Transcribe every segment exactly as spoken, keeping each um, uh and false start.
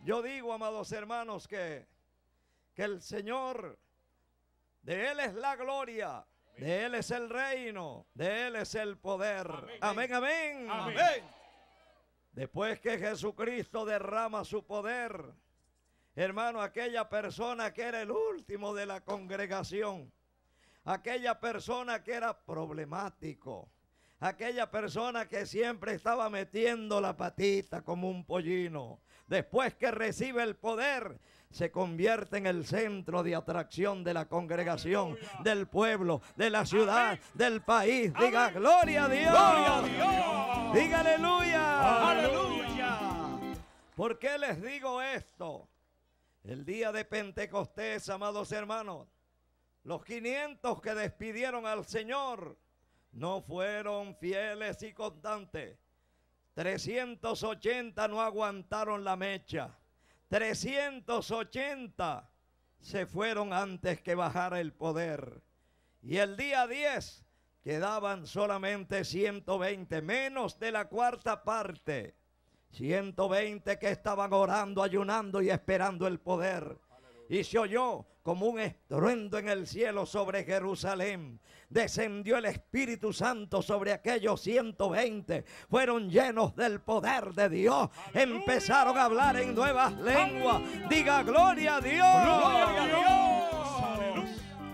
Yo digo, amados hermanos, que, que el Señor, de Él es la gloria, de Él es el reino, de Él es el poder. Amén, amén. Amén. Amén. Después que Jesucristo derrama su poder, hermano, aquella persona que era el último de la congregación, aquella persona que era problemático, aquella persona que siempre estaba metiendo la patita como un pollino, después que recibe el poder, se convierte en el centro de atracción de la congregación, aleluya, del pueblo, de la ciudad, amén, del país. Amén. Diga gloria a Dios. Gloria a Dios. Diga aleluya. Aleluya. ¿Por qué les digo esto? El día de Pentecostés, amados hermanos, los quinientos que despidieron al Señor no fueron fieles y constantes. trescientos ochenta no aguantaron la mecha. trescientos ochenta se fueron antes que bajara el poder. Y el día diez quedaban solamente ciento veinte, menos de la cuarta parte. ciento veinte que estaban orando, ayunando y esperando el poder. Y se oyó como un estruendo en el cielo sobre Jerusalén. Descendió el Espíritu Santo sobre aquellos ciento veinte. Fueron llenos del poder de Dios. ¡Aleluya! Empezaron a hablar en nuevas lenguas. ¡Aleluya! Diga gloria a Dios. ¡Gloria a Dios!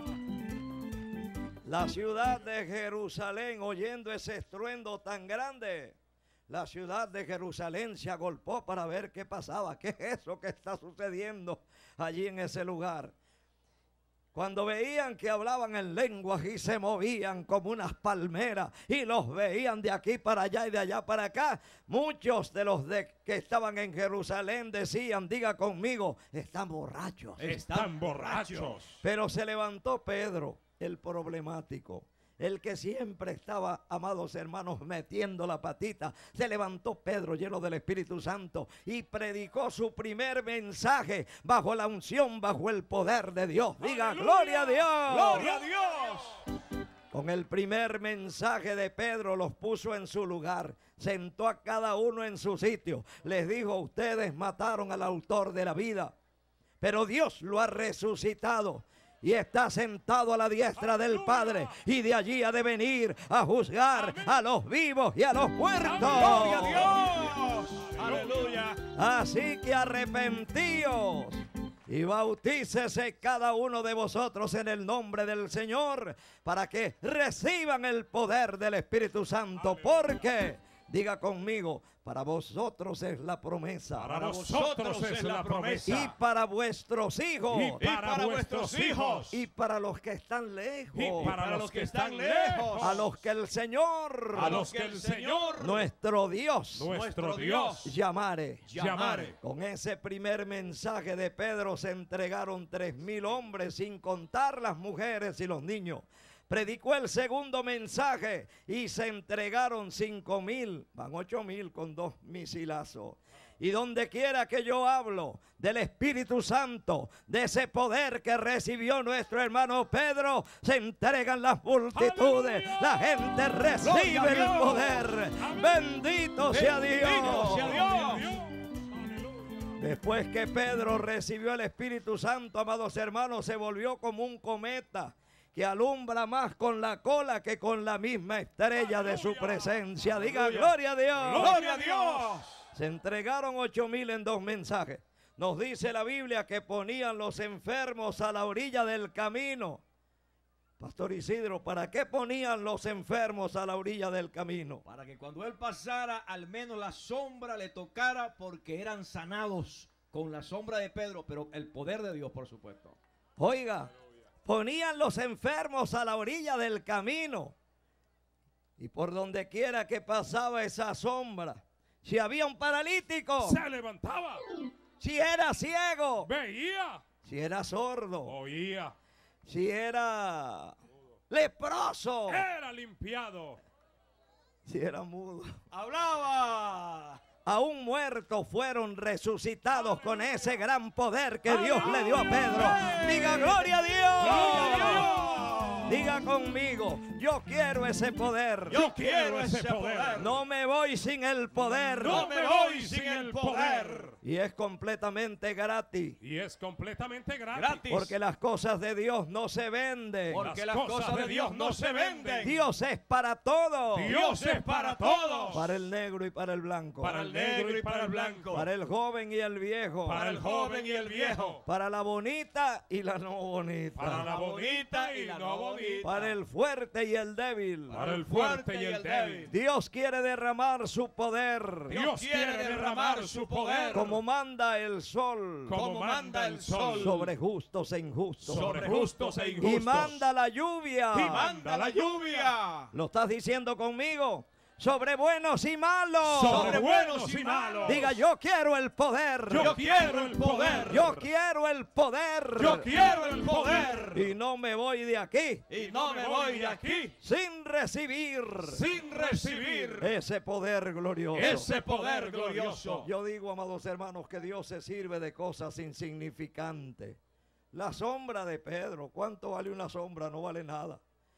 La ciudad de Jerusalén, oyendo ese estruendo tan grande, la ciudad de Jerusalén se agolpó para ver qué pasaba. ¿Qué es eso que está sucediendo allí en ese lugar? Cuando veían que hablaban en lenguas y se movían como unas palmeras y los veían de aquí para allá y de allá para acá, muchos de los de que estaban en Jerusalén decían, diga conmigo, están borrachos. Están borrachos. Pero se levantó Pedro, el problemático, el que siempre estaba, amados hermanos, metiendo la patita. Se levantó Pedro lleno del Espíritu Santo y predicó su primer mensaje bajo la unción, bajo el poder de Dios. Diga, ¡aleluya! ¡Gloria a Dios! ¡Gloria a Dios! Con el primer mensaje de Pedro los puso en su lugar, sentó a cada uno en su sitio. Les dijo, ustedes mataron al autor de la vida, pero Dios lo ha resucitado y está sentado a la diestra ¡aleluya! Del Padre, y de allí ha de venir a juzgar ¡amén! A los vivos y a los muertos. ¡Gloria a Dios! ¡Aleluya! Así que arrepentíos y bautícese cada uno de vosotros en el nombre del Señor, para que reciban el poder del Espíritu Santo. ¡Aleluya! Porque, diga conmigo, para vosotros es la promesa. Para, para vosotros es, es la promesa. Y para vuestros hijos. Y para, y para vuestros hijos. Y para los que están lejos. Y para, para los que están lejos. A los que el Señor. A los que el Señor. Nuestro Dios. Nuestro Dios. Llamare. Llamare. Con ese primer mensaje de Pedro se entregaron tres mil hombres, sin contar las mujeres y los niños. Predicó el segundo mensaje y se entregaron cinco mil, van ocho mil con dos misilazos. Y donde quiera que yo hablo del Espíritu Santo, de ese poder que recibió nuestro hermano Pedro, se entregan las multitudes. ¡Aleluya! La gente recibe el poder. ¡Amén! Bendito sea Dios. Bendito sea Dios. Después que Pedro recibió el Espíritu Santo, amados hermanos, se volvió como un cometa que alumbra más con la cola que con la misma estrella, ¡aleluya!, de su presencia. Diga, ¡aleluya!, gloria a Dios. ¡Gloria a Dios! Se entregaron ocho mil en dos mensajes. Nos dice la Biblia que ponían los enfermos a la orilla del camino. Pastor Isidro, ¿para qué ponían los enfermos a la orilla del camino? Para que cuando él pasara, al menos la sombra le tocara, porque eran sanados con la sombra de Pedro, pero el poder de Dios, por supuesto. Oiga, ponían los enfermos a la orilla del camino, y por donde quiera que pasaba esa sombra, si había un paralítico, se levantaba. Si era ciego, veía. Si era sordo, oía. Si era leproso, era limpiado. Si era mudo, hablaba. Aún muertos fueron resucitados con ese gran poder que Dios le dio a Pedro. Diga, gloria a Dios. Gloria a Dios. Diga conmigo, yo quiero ese poder. Yo quiero ese poder. No me voy sin el poder. No me voy sin el poder. Y es completamente gratis. Y es completamente gratis. Gratis. Porque las cosas de Dios no se venden. Porque las cosas de Dios no se venden. Dios es para todos. Dios es para todos. Para el negro y para el blanco. Para el negro y para el blanco. Para el joven y el viejo. Para el joven y el viejo. Para la bonita y la no bonita. Para la bonita y no bonita. Para el fuerte y el débil. Para el fuerte y el débil. Dios quiere derramar su poder. Dios quiere derramar su poder. Como manda el sol. Como manda el sol. Sobre justos e injustos. Sobre justos e injustos. Y manda la lluvia. Y manda la lluvia. ¿Lo estás diciendo conmigo? Sobre buenos y malos. Sobre buenos y malos. Diga, yo quiero el poder. Yo quiero el poder. Yo quiero el poder. Yo quiero el poder. Y no me voy de aquí Y no me voy de aquí sin recibir sin recibir ese poder glorioso. ese poder glorioso. Yo digo, amados hermanos, que Dios se sirve de cosas insignificantes. La sombra de Pedro, ¿cuánto vale una sombra? No vale nada.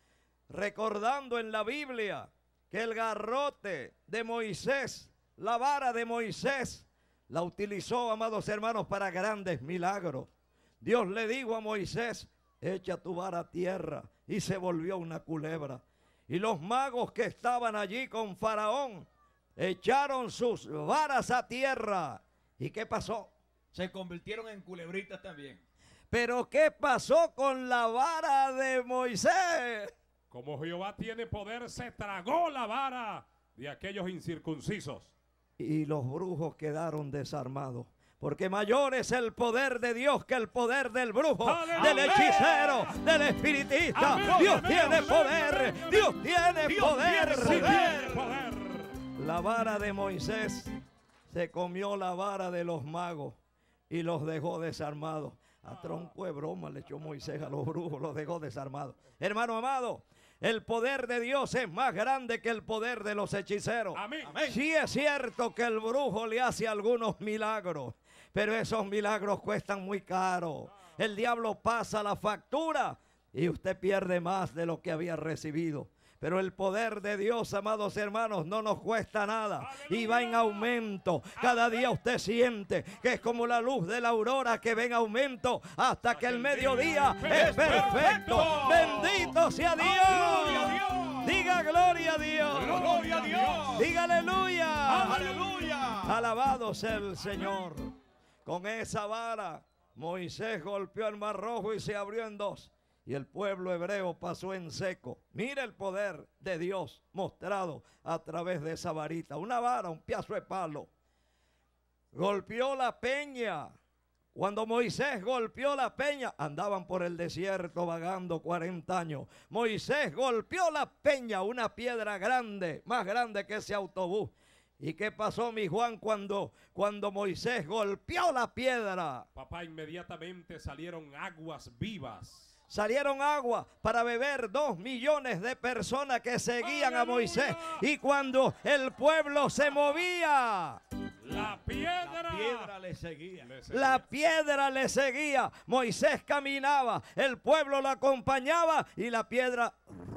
Recordando en la Biblia que el garrote de Moisés, la vara de Moisés, la utilizó, amados hermanos, para grandes milagros. Dios le dijo a Moisés, echa tu vara a tierra, y se volvió una culebra. Y los magos que estaban allí con Faraón echaron sus varas a tierra. ¿Y qué pasó? se convirtieron en culebritas también. Pero ¿qué pasó con la vara de Moisés? Como Jehová tiene poder, se tragó la vara de aquellos incircuncisos. Y los brujos quedaron desarmados. Porque mayor es el poder de Dios que el poder del brujo, ¡Aleluya! del hechicero, del espiritista. ¡Amén! Dios ¡Amén! tiene ¡Amén! poder, ¡Amén! Dios tiene Dios poder. tiene Sí, poder. poder. La vara de Moisés se comió la vara de los magos y los dejó desarmados. A tronco de broma le echó Moisés a los brujos, los dejó desarmados. Hermano amado, el poder de Dios es más grande que el poder de los hechiceros. Amén. Sí es cierto que el brujo le hace algunos milagros, pero esos milagros cuestan muy caro. El diablo pasa la factura y usted pierde más de lo que había recibido. Pero el poder de Dios, amados hermanos, no nos cuesta nada y va en aumento. Cada día usted siente que es como la luz de la aurora que va en aumento hasta que el mediodía es perfecto. Bendito sea Dios. Diga gloria a Dios. ¡Gloria a Dios! Diga aleluya. ¡Aleluya! Alabado sea el Señor. Con esa vara Moisés golpeó el mar rojo y se abrió en dos. Y el pueblo hebreo pasó en seco. Mira el poder de Dios mostrado a través de esa varita. Una vara, un pedazo de palo. Golpeó la peña. Cuando Moisés golpeó la peña, andaban por el desierto vagando cuarenta años. Moisés golpeó la peña, una piedra grande, más grande que ese autobús. ¿Y qué pasó, mi Juan, cuando, cuando Moisés golpeó la piedra? Papá, inmediatamente salieron aguas vivas. Salieron agua para beber dos millones de personas que seguían a Moisés. Y cuando el pueblo se movía, La piedra, La piedra le seguía. le seguía. la piedra le seguía. Moisés caminaba, el pueblo lo acompañaba y la piedra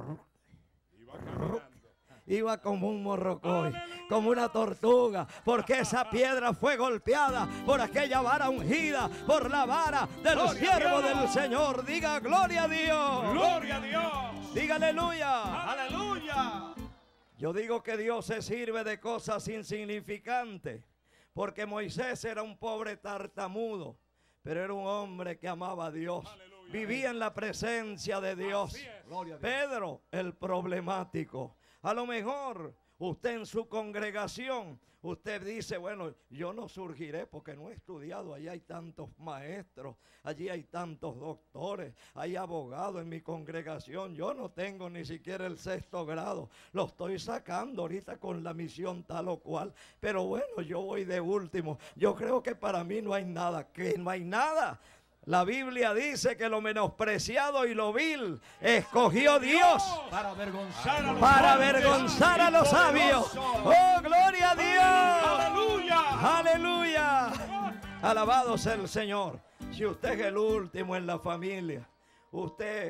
Iba caminando. iba como un morrocoy, como una tortuga, porque esa piedra fue golpeada por aquella vara ungida, por la vara del Gloria a siervo Dios. del Señor. Diga gloria a Dios. ¡Gloria a Dios! Diga aleluya. ¡Aleluya! Yo digo que Dios se sirve de cosas insignificantes, porque Moisés era un pobre tartamudo, pero era un hombre que amaba a Dios. Aleluya. Vivía en la presencia de Dios. Así es. Gloria a Dios. Pedro, el problemático. A lo mejor usted en su congregación, usted dice, bueno, yo no surgiré porque no he estudiado. Allí hay tantos maestros, allí hay tantos doctores, hay abogados en mi congregación. Yo no tengo ni siquiera el sexto grado. Lo estoy sacando ahorita con la misión tal o cual. Pero bueno, yo voy de último. Yo creo que para mí no hay nada, que no hay nada. La Biblia dice que lo menospreciado y lo vil escogió Dios Para avergonzar a los para hombres avergonzar a los sabios. ¡Oh, gloria a Dios! ¡Aleluya! ¡Aleluya! Alabado sea el Señor. Si usted es el último en la familia, usted,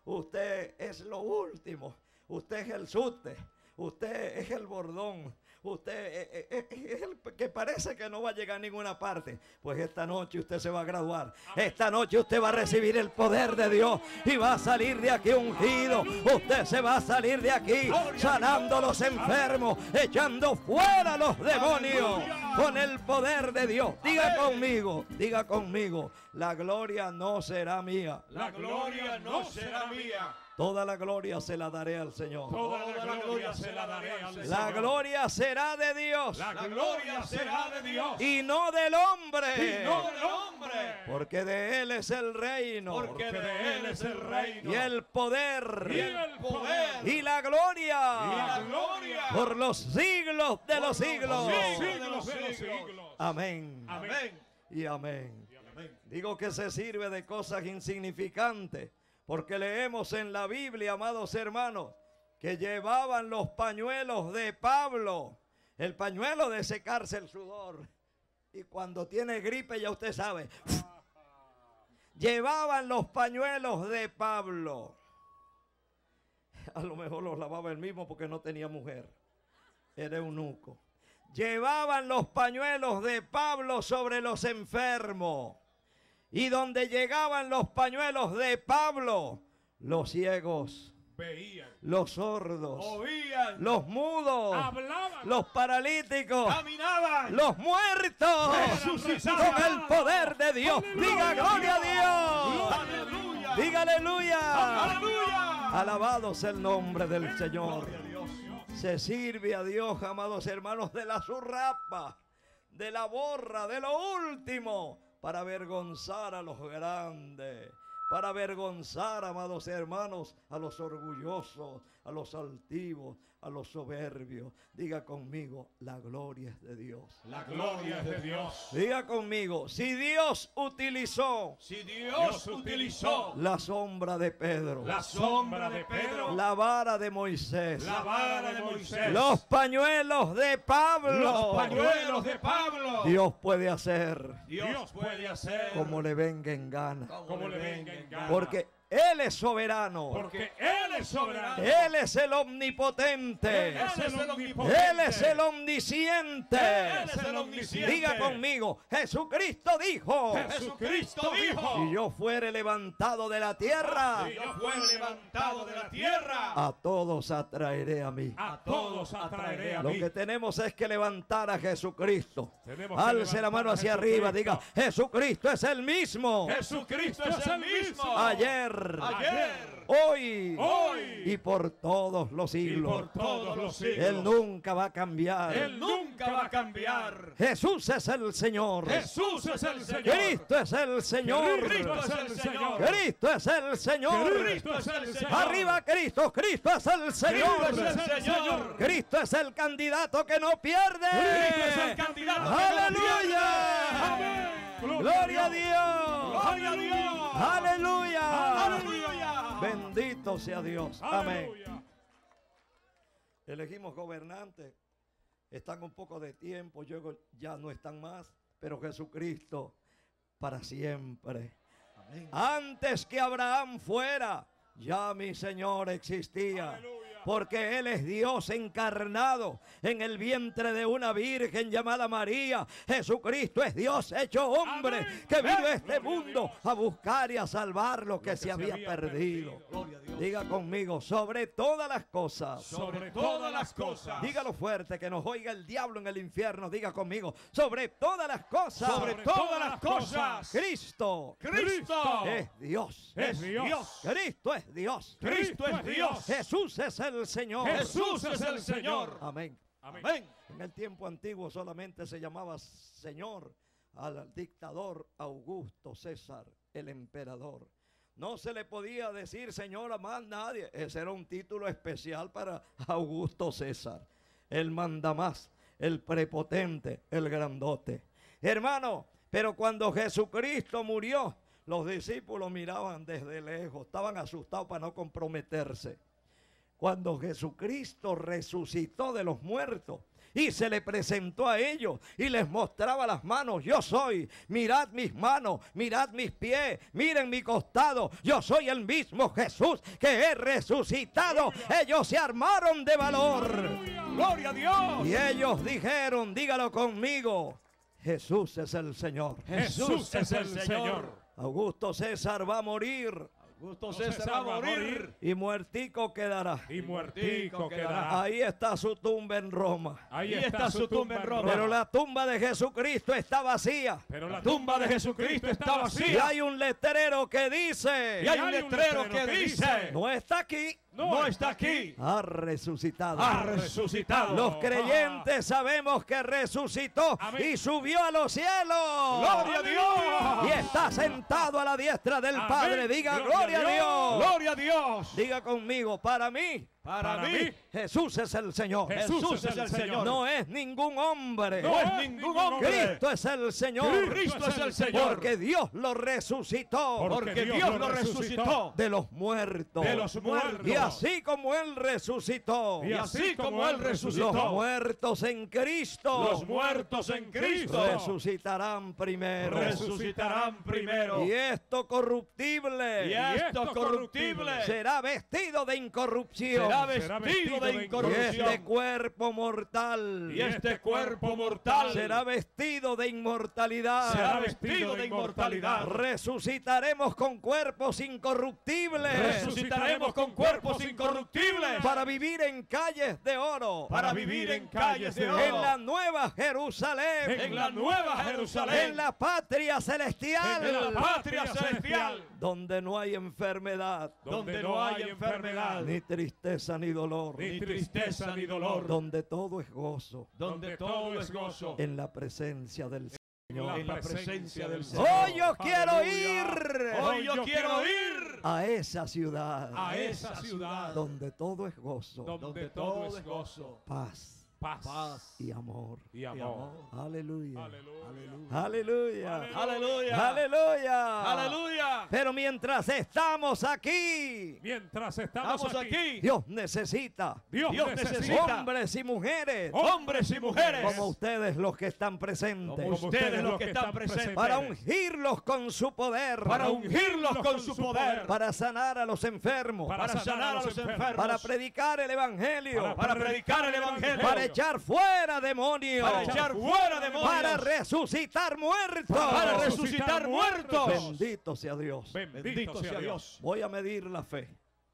Usted es lo último. Usted es el subte. Usted es el bordón. Usted es, es, es el que parece que no va a llegar a ninguna parte. Pues esta noche usted se va a graduar. Esta noche usted va a recibir el poder de Dios y va a salir de aquí ungido. Usted se va a salir de aquí sanando a los enfermos, echando fuera a los demonios con el poder de Dios. Diga conmigo, diga conmigo, la gloria no será mía. La gloria no será mía. Toda la gloria se la daré al Señor. Toda la gloria se la daré al Señor. La gloria será de Dios. La gloria será de Dios. Y no del hombre. Y no del hombre. Porque de Él es el reino. Porque de Él es el reino. Y el poder. Y el poder. Y la gloria. Y la gloria. Por los siglos de los siglos. Siglos de los siglos. Amén. Amén. Y amén. Digo que se sirve de cosas insignificantes. Porque leemos en la Biblia, amados hermanos, que llevaban los pañuelos de Pablo, el pañuelo de secarse el sudor. Y cuando tiene gripe, ya usted sabe, llevaban los pañuelos de Pablo. A lo mejor los lavaba él mismo porque no tenía mujer, era eunuco. Llevaban los pañuelos de Pablo sobre los enfermos. Y donde llegaban los pañuelos de Pablo, los ciegos veían, los sordos, oían, los mudos, hablaban, los paralíticos, caminaban, los muertos, resucitaban con el poder de Dios. ¡Aleluya! Diga gloria a Dios. ¡Aleluya! Diga aleluya. ¡Aleluya! Alabado sea el nombre del Señor. Gloria a Dios. Se sirve a Dios, amados hermanos, de la zurrapa, de la borra, de lo último, para avergonzar a los grandes, para avergonzar, amados hermanos, a los orgullosos, a los altivos, a los soberbios. Diga conmigo, la gloria es de Dios. La gloria es de Dios. Diga conmigo, si Dios utilizó Si Dios utilizó la sombra de Pedro, La sombra de Pedro, la vara de Moisés, la vara de Moisés, los pañuelos de Pablo, los pañuelos de Pablo, Dios puede hacer Dios puede hacer como le venga en gana. como le venga en gana. Porque Él es soberano. Porque Él es soberano. Él es el omnipotente. Él es el omnipotente. Él es el omnisciente. Él es el omnisciente. Diga conmigo, Jesucristo dijo, Jesucristo dijo, si yo fuere levantado de la tierra, si yo fuera levantado de la tierra, a todos atraeré a mí. A todos atraeré a Lo mí. que tenemos es que levantar a Jesucristo. Tenemos que Alce la levantar mano a hacia Jesucristo. arriba, diga, Jesucristo es el mismo. Jesucristo es el mismo. Ayer, ayer, hoy, hoy y por todos los y siglos. por todos los siglos. Él nunca va a cambiar. Él nunca va a cambiar. Jesús es el Señor. Jesús es el Señor. Cristo es el Señor. Cristo es el Señor. Cristo es el Señor. Cristo es el Señor. Arriba Cristo, Cristo es el Señor. Cristo es el Señor. Cristo es el candidato que no pierde. Cristo es el candidato que no Aleluya. pierde. Amén. Gloria a Dios. gloria a Dios, Aleluya. aleluya. Bendito sea Dios. Amén. Aleluya. Elegimos gobernantes. Están un poco de tiempo. Luego ya no están más. Pero Jesucristo para siempre. Amén. Antes que Abraham fuera, ya mi Señor existía. Aleluya. Porque Él es Dios encarnado en el vientre de una virgen llamada María. Jesucristo es Dios hecho hombre, Amén. que vino a Amén. este Gloria a mundo Dios. a buscar y a salvar lo que, que se se había, había perdido. perdido. Gloria a Dios. Diga conmigo, sobre todas las cosas. Sobre todas las cosas. Dígalo fuerte, que nos oiga el diablo en el infierno. Diga conmigo, sobre todas las cosas. Sobre todas las cosas. Cristo Cristo es Dios. Es Dios. Cristo es Dios. Cristo es Dios. Jesús es el Señor. Jesús es el Señor. Amén. Amén. Amén. En el tiempo antiguo solamente se llamaba Señor al dictador Augusto César, el emperador. No se le podía decir Señor a más nadie. Ese era un título especial para Augusto César. El mandamás, el prepotente, el grandote. Hermano, pero cuando Jesucristo murió, los discípulos miraban desde lejos. Estaban asustados para no comprometerse. Cuando Jesucristo resucitó de los muertos y se le presentó a ellos y les mostraba las manos. Yo soy, mirad mis manos, mirad mis pies, miren mi costado. Yo soy el mismo Jesús que he resucitado. Ellos se armaron de valor. Gloria a Dios. Y ellos dijeron, dígalo conmigo, Jesús es el Señor. Jesús es el Señor. Augusto César va a morir. Augusto César va a morir. Y muertico quedará. Y muertico quedará. Ahí está su tumba en Roma. Ahí está su tumba en Roma. Pero la tumba de Jesucristo está vacía. Pero la tumba de Jesucristo está Y vacía. hay un letrero que dice, Y hay un letrero que dice, no está aquí, no está aquí, ha resucitado. ha resucitado. Los creyentes sabemos que resucitó Amén. y subió a los cielos. Gloria a Dios. Y está sentado a la diestra del Amén. Padre. Diga Gloria gloria a a Dios. Gloria a Dios. Diga conmigo, para mí, Para, Para mí, mí, Jesús es el Señor. Jesús es el Señor. No es ningún hombre. no es ningún hombre. Cristo es el Señor. Cristo es el Señor. Porque Dios lo resucitó Porque Dios lo resucitó de los muertos. de los muertos. Y así como Él resucitó, Y así como Él los resucitó, muertos en Cristo los muertos en Cristo resucitarán primero. resucitarán primero. Y esto corruptible Y esto corruptible será vestido de incorrupción. será vestido de Y incorrupción. este cuerpo mortal Y este cuerpo mortal será vestido de inmortalidad. será vestido de inmortalidad. Resucitaremos con cuerpos incorruptibles Resucitaremos con cuerpos incorruptibles para vivir en calles de oro, para vivir en calles de oro, en la nueva Jerusalén, en la nueva Jerusalén, en la patria celestial, en la patria celestial, donde no hay enfermedad, donde no hay enfermedad, ni tristeza ni dolor, ni tristeza ni dolor, donde todo es gozo, donde todo es gozo en la presencia del Señor. en la presencia del Señor. Hoy yo quiero Aleluya. ir Hoy yo quiero ir a esa ciudad a esa ciudad donde todo es gozo, donde todo es gozo, paz paz y amor. y amor. Aleluya. Aleluya. Aleluya. Aleluya. Aleluya. Aleluya. Pero mientras estamos aquí, Mientras estamos Estamos aquí, aquí. Dios necesita Dios, Dios necesita necesita hombres y mujeres Hombres y mujeres como ustedes los que están presentes, Como ustedes los que están presentes, para ungirlos con su poder, para ungirlos con su poder, para sanar a los enfermos, Para para sanar a los enfermos, para predicar el evangelio, para predicar el evangelio, para echar fuera demonios, para echar fuera demonios, para resucitar muertos. para resucitar muertos. Bendito sea Dios. Bendito sea Dios. Voy a medir la fe.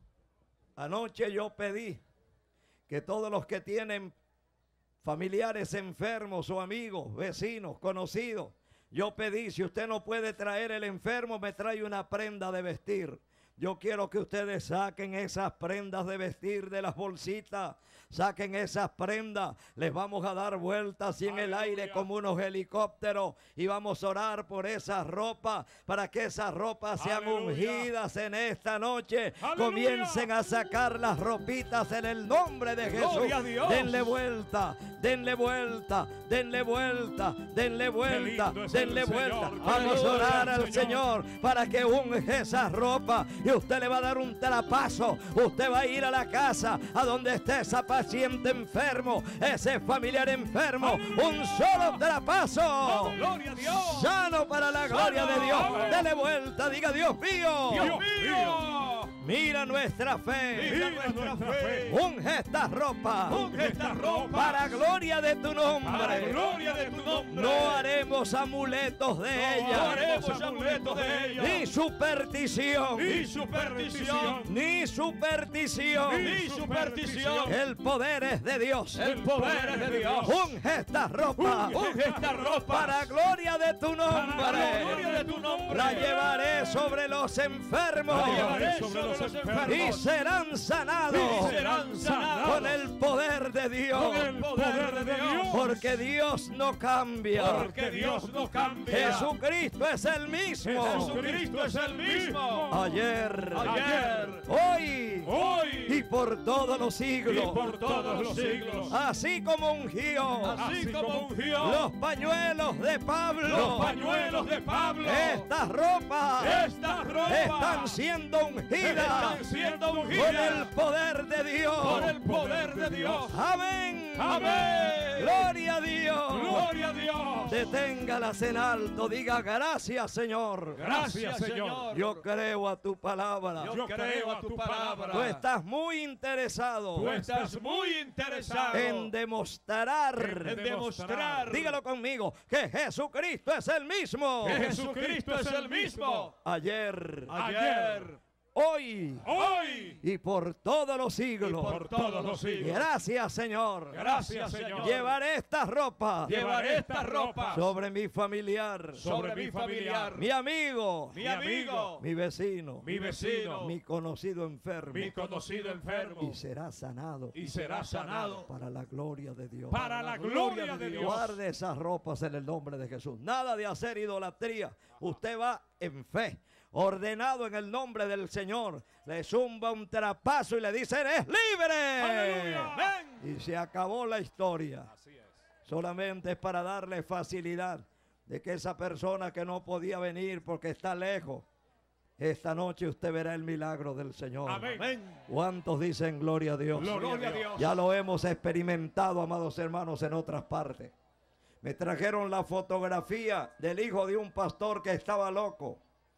Anoche yo pedí que todos los que tienen familiares enfermos o amigos, vecinos, conocidos, yo pedí, si usted no puede traer el enfermo, me trae una prenda de vestir. Yo quiero que ustedes saquen esas prendas de vestir de las bolsitas. Saquen esas prendas. Les vamos a dar vueltas así en el aire como unos helicópteros. Y vamos a orar por esas ropas. Para que esas ropas sean Aleluya. ungidas en esta noche. Aleluya. Comiencen a sacar las ropitas en el nombre de Jesús. Gloria a Dios. Denle vuelta. Denle vuelta. Denle vuelta. Denle vuelta. lindo es Denle el vuelta. Señor. Vamos a Aleluya. orar al Señor para que unge esas ropas. Y usted le va a dar un trapazo. Usted va a ir a la casa a donde esté esa paciente enfermo, ese familiar enfermo. Aleluya. Un solo trapazo. Gloria a Dios. Sano para la gloria de Dios. Aleluya. Dele vuelta. Diga Dios mío. Dios Dios mío. Mira nuestra fe. Mira nuestra fe. Unge esta ropa. Unge esta ropa Para gloria de tu para nombre. gloria de tu nombre. No haremos amuletos de No ella. haremos amuletos de ella. Ni superstición. Ni superstición. Ni superstición. Ni superstición. El poder es de Dios. El poder es de Dios. Unge esta ropa. Unge esta ropa Para gloria de tu para nombre. gloria de tu nombre. La llevaré sobre los enfermos. La llevaré sobre los enfermos. Y serán sanados. Y serán sanados Con el poder de Dios. con el poder de Dios. Porque Dios no cambia. Porque Dios no cambia. Jesucristo es el mismo. Jesucristo es el mismo. Ayer, Ayer, hoy, hoy y por todos los y siglos. por todos los siglos. Así como ungió Así como ungió los pañuelos de Pablo. los pañuelos de Pablo. Estas ropas Estas ropas están siendo ungidas están siendo con ungidas el poder de Dios. por el poder de Dios. Amén. Amén. Gloria a Dios. Gloria a Dios. Deténgalas en alto. Diga gracias, Señor. Gracias, Señor. Yo creo a tu palabra. Yo creo a tu palabra. Tú estás muy interesado Tú estás muy interesado en demostrar. en demostrar Dígalo conmigo, que Jesucristo es el mismo. que Jesucristo es el mismo. Ayer, Ayer, hoy hoy y por todos los siglos. por todos los siglos. Gracias, Señor. Gracias, Señor. Llevaré esta ropa Llevaré esta ropa sobre mi familiar, sobre mi familiar, mi amigo, mi amigo, mi vecino, mi vecino, mi conocido enfermo. mi conocido enfermo, Y será sanado y será sanado para la gloria de Dios. para la gloria de Dios. Guarde esas ropas en el nombre de Jesús. Nada de hacer idolatría. Usted va en fe, ordenado en el nombre del Señor. Le zumba un trapazo y le dice: eres libre. Aleluya. Amén. Y se acabó la historia. Así es. Solamente es para darle facilidad de que esa persona que no podía venir porque está lejos, esta noche usted verá el milagro del Señor. Amén. Amén. ¿Cuántos dicen gloria a Dios? Gloria a Dios. Ya lo hemos experimentado, amados hermanos, en otras partes. Me trajeron la fotografía del hijo de un pastor que estaba loco.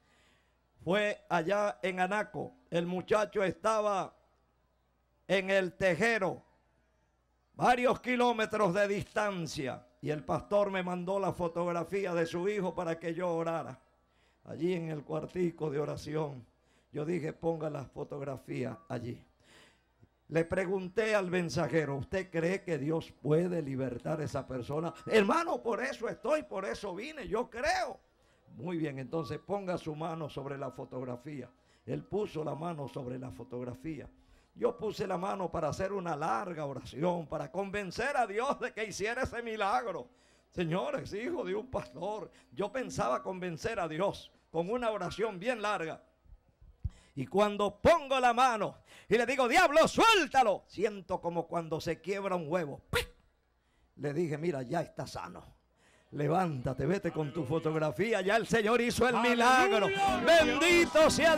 Fue allá en Anaco. El muchacho estaba en el tejero, varios kilómetros de distancia. Y el pastor me mandó la fotografía de su hijo para que yo orara. Allí en el cuartico de oración, yo dije: ponga la fotografía allí. Le pregunté al mensajero: ¿usted cree que Dios puede libertar a esa persona? Hermano, por eso estoy, por eso vine, yo creo. Muy bien, entonces ponga su mano sobre la fotografía. Él puso la mano sobre la fotografía. Yo puse la mano para hacer una larga oración, para convencer a Dios de que hiciera ese milagro. Señores, hijo de un pastor, yo pensaba convencer a Dios con una oración bien larga. Y cuando pongo la mano y le digo: diablo, suéltalo, siento como cuando se quiebra un huevo. ¡Pih! Le dije: mira, ya está sano. Levántate, vete con tu fotografía. Ya el Señor hizo el milagro. Bendito sea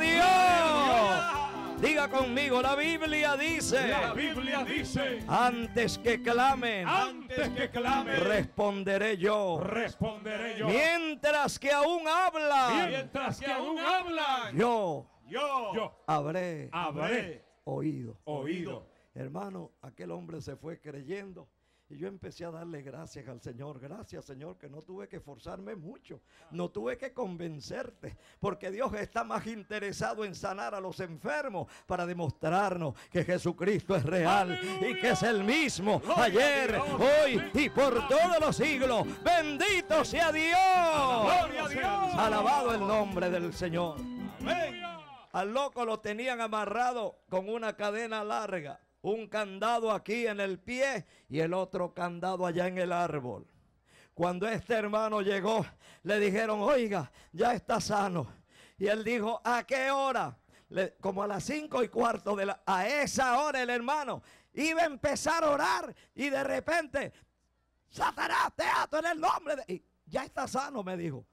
Dios. Diga conmigo, la Biblia dice: La Biblia dice: antes que clamen, antes que clame, responderé yo. responderé yo. Mientras que aún hablan, Mientras que aún hablan, yo Yo, yo habré habré oído. oído. Hermano, aquel hombre se fue creyendo y yo empecé a darle gracias al Señor. Gracias, Señor, que no tuve que esforzarme mucho, no tuve que convencerte, porque Dios está más interesado en sanar a los enfermos para demostrarnos que Jesucristo es real. ¡Aleluya! Y que es el mismo ayer, hoy y por todos los siglos. Bendito sea Dios. Gloria a Dios. Alabado el nombre del Señor. Amén. Al loco lo tenían amarrado con una cadena larga, un candado aquí en el pie y el otro candado allá en el árbol. Cuando este hermano llegó, le dijeron: oiga, ya está sano. Y él dijo: ¿a qué hora? Le, como a las cinco y cuarto de la... A esa hora el hermano iba a empezar a orar y de repente: Satanás, te ato en el nombre de... Y ya está sano, me dijo.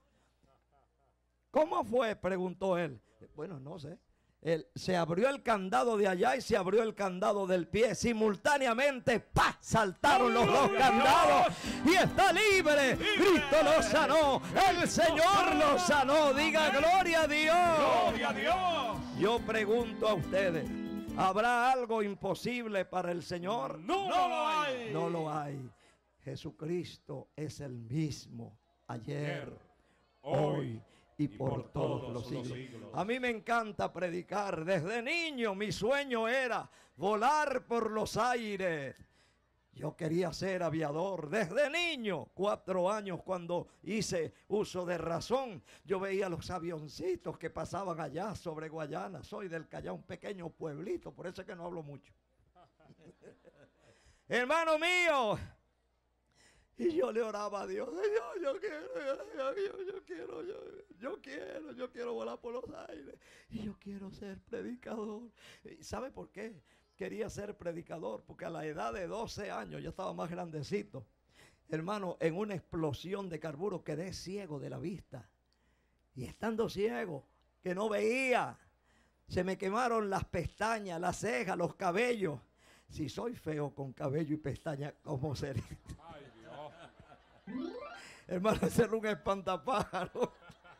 ¿Cómo fue?, preguntó él. Bueno, no sé. El, se abrió el candado de allá y se abrió el candado del pie. Simultáneamente, ¡pa!, saltaron los dos candados y está libre. Cristo lo sanó. El Señor lo sanó. Diga gloria a Dios. Gloria a Dios. Yo pregunto a ustedes: ¿habrá algo imposible para el Señor? No, No lo hay. No lo hay. Jesucristo es el mismo ayer, hoy y por todos los siglos. A mí me encanta predicar. Desde niño mi sueño era volar por los aires. Yo quería ser aviador. Desde niño, cuatro años, cuando hice uso de razón, yo veía los avioncitos que pasaban allá sobre Guayana. Soy del Callao, un pequeño pueblito, por eso es que no hablo mucho. Hermano mío, Y yo le oraba a Dios, Señor, yo quiero, yo, yo, yo quiero, yo, yo quiero, yo quiero volar por los aires. Y yo quiero ser predicador. ¿Y sabe por qué quería ser predicador? Porque a la edad de doce años, yo estaba más grandecito. Hermano, en una explosión de carburo quedé ciego de la vista. Y estando ciego, que no veía, se me quemaron las pestañas, las cejas, los cabellos. Si soy feo con cabello y pestañas, ¿cómo seré? Ay, Dios. Hermano, ese era un espantapájaro.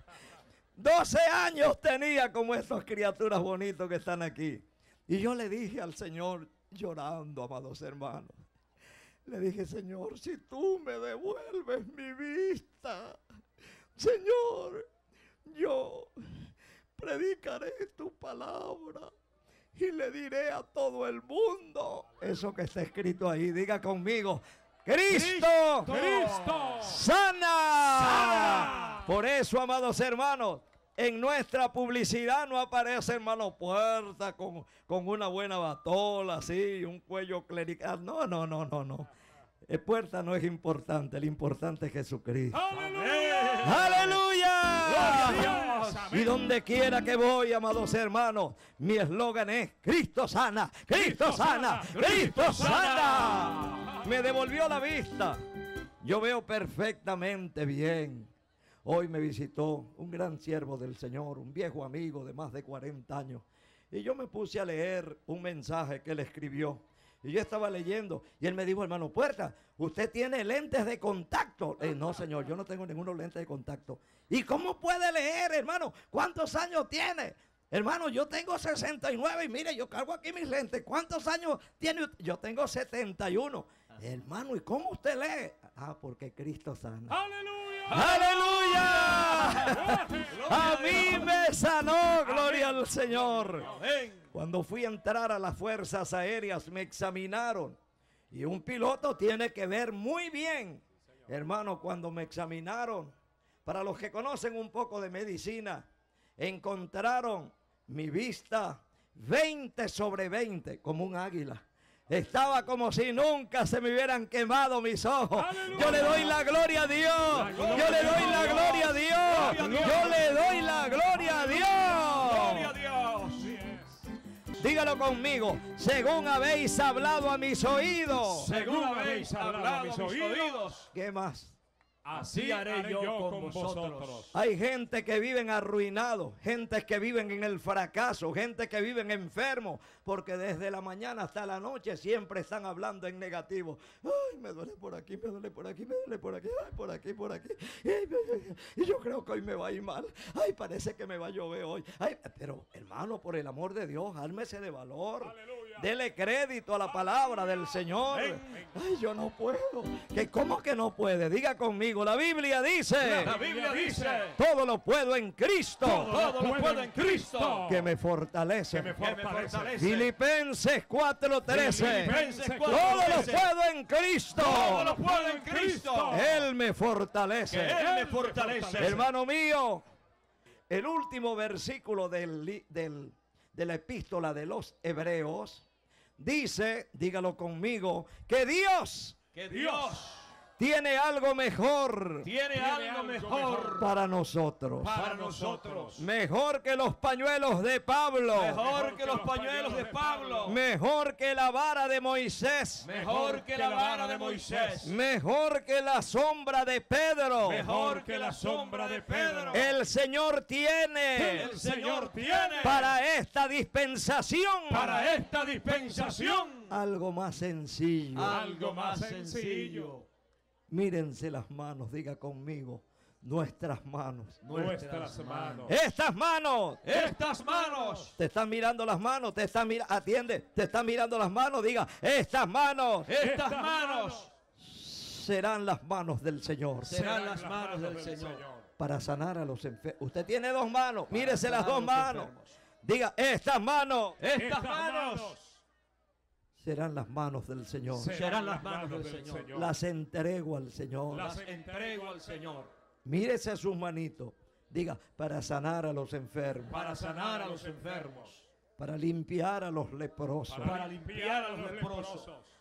doce años tenía como estas criaturas bonitas que están aquí. Y yo le dije al Señor, llorando, amados hermanos, le dije, Señor, si tú me devuelves mi vista, Señor, yo predicaré tu palabra y le diré a todo el mundo eso que está escrito ahí. Diga conmigo, Cristo, Cristo sana. sana. Por eso, amados hermanos, en nuestra publicidad no aparece, hermano, Puerta con, con una buena batola, así, un cuello clerical. No, no, no, no, no. El Puerta no es importante, lo importante es Jesucristo. ¡Aleluya! ¡Aleluya! ¡Gloria a Dios! Amén. Y donde quiera que voy, amados hermanos, mi eslogan es Cristo sana, Cristo sana, Cristo sana. Me devolvió la vista. Yo veo perfectamente bien. Hoy me visitó un gran siervo del Señor, un viejo amigo de más de cuarenta años. Y yo me puse a leer un mensaje que él escribió. Y yo estaba leyendo y él me dijo, hermano Puerta, ¿usted tiene lentes de contacto? Eh, no, señor, yo no tengo ninguno lentes de contacto. ¿Y cómo puede leer, hermano? ¿Cuántos años tiene? Hermano, yo tengo sesenta y nueve y mire, yo cargo aquí mis lentes. ¿Cuántos años tiene usted? Yo tengo setenta y uno. Hermano, ¿y cómo usted lee? Ah, porque Cristo sana. ¡Aleluya! ¡Aleluya! A mí me sanó, gloria al Señor. Amén. Cuando fui a entrar a las fuerzas aéreas me examinaron. Y un piloto tiene que ver muy bien. Hermano, cuando me examinaron, para los que conocen un poco de medicina, encontraron mi vista veinte sobre veinte, como un águila. Estaba como si nunca se me hubieran quemado mis ojos. ¡Aleluya! Yo le doy la gloria a Dios. Yo le doy la gloria a Dios. Yo le doy la gloria a Gloria a Dios. Dios. Así es. Dígalo conmigo. Según habéis hablado a mis oídos. Según habéis hablado a mis oídos, ¿Qué más? Así haré yo con vosotros. Hay gente que viven arruinados, gente que viven en el fracaso, gente que viven enfermos, porque desde la mañana hasta la noche siempre están hablando en negativo. Ay, me duele por aquí, me duele por aquí, me duele por aquí, ay, por aquí, por aquí. Y yo creo que hoy me va a ir mal. Ay, parece que me va a llover hoy. Ay, pero hermano, por el amor de Dios, ármese de valor. Aleluya. Dele crédito a la palabra del Señor. Ay, yo no puedo. ¿Que ¿Cómo que no puede? Diga conmigo, la Biblia dice, la Biblia dice, todo lo puedo en Cristo, todo lo puedo en Cristo, que me fortalece. Que me que me fortalece. fortalece. Filipenses cuatro trece. Filipenses Todo lo cuatro trece. puedo en Cristo. Todo lo puedo en Cristo. Él me Que fortalece. Él me fortalece. Hermano mío, el último versículo del, li- del- de la epístola de los Hebreos dice, dígalo conmigo, que Dios Que Dios tiene algo mejor tiene Tiene algo algo mejor mejor para nosotros. para nosotros. Mejor que los pañuelos de Pablo. Mejor que los pañuelos de Pablo. Mejor que la vara de Moisés. Mejor que la vara de Moisés. Mejor que la sombra de Pedro. Mejor que la sombra de Pedro. El Señor tiene El Señor tiene para esta dispensación para esta dispensación algo más sencillo. algo más sencillo. Mírense las manos, diga conmigo, nuestras manos. Nuestras manos. Estas manos. Estas manos. Te están mirando las manos, te están mirando, atiende, te están mirando las manos, diga, estas manos Estas manos serán las manos del Señor serán las manos del Señor. para sanar a los enfermos. Usted tiene dos manos, mírese sanar las a dos los manos. enfermos. Diga, estas manos Estas manos serán las manos del Señor. serán las manos del Señor. Las entrego al Señor. Las Las entrego al Señor Mírese sus manitos. Diga, para sanar a los enfermos, para sanar a los enfermos, para limpiar a los leprosos, para limpiar a los leprosos,